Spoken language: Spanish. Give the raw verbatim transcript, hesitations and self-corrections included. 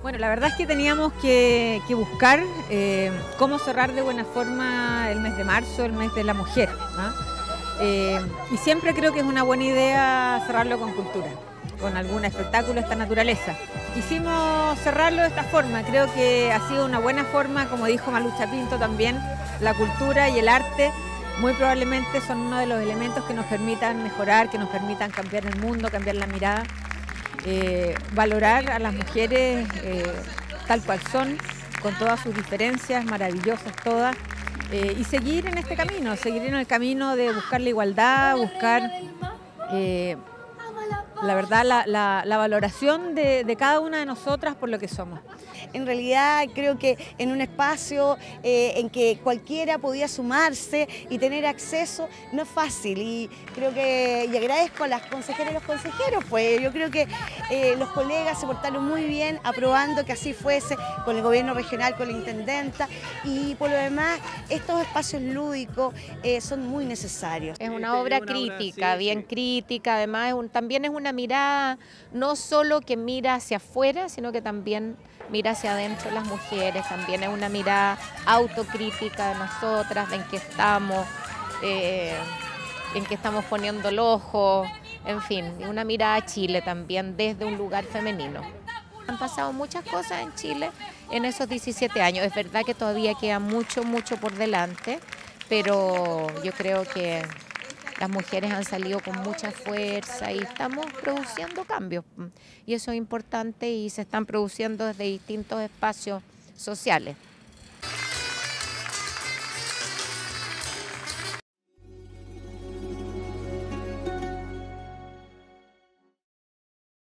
Bueno, la verdad es que teníamos que, que buscar eh, cómo cerrar de buena forma el mes de marzo, el mes de la mujer, ¿no? Eh, y siempre creo que es una buena idea cerrarlo con cultura, con algún espectáculo de esta naturaleza. Quisimos cerrarlo de esta forma, creo que ha sido una buena forma, como dijo Malucha Pinto también, la cultura y el arte muy probablemente son uno de los elementos que nos permitan mejorar, que nos permitan cambiar el mundo, cambiar la mirada. Eh, valorar a las mujeres eh, tal cual son, con todas sus diferencias, maravillosas todas, eh, y seguir en este camino, seguir en el camino de buscar la igualdad, buscar eh, la verdad, la, la, la valoración de, de cada una de nosotras por lo que somos. En realidad creo que en un espacio eh, en que cualquiera podía sumarse y tener acceso no es fácil, y creo que y agradezco a las consejeras y los consejeros, pues yo creo que eh, los colegas se portaron muy bien aprobando que así fuese, con el gobierno regional, con la intendenta, y por lo demás estos espacios lúdicos eh, son muy necesarios. Es una obra crítica, bien crítica, además es un, también es una mirada no solo que mira hacia afuera, sino que también mira hacia adentro las mujeres, también es una mirada autocrítica de nosotras, de en qué estamos, eh, en qué estamos poniendo el ojo, en fin, una mirada a Chile también desde un lugar femenino. Han pasado muchas cosas en Chile en esos diecisiete años, es verdad que todavía queda mucho, mucho por delante, pero yo creo que las mujeres han salido con mucha fuerza y estamos produciendo cambios. Y eso es importante y se están produciendo desde distintos espacios sociales.